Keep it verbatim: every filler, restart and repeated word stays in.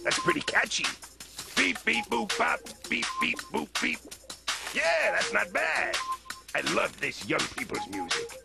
That's pretty catchy. Beep, beep, boop, bop. Beep, beep, boop, beep. Yeah, that's not bad. I love this young people's music.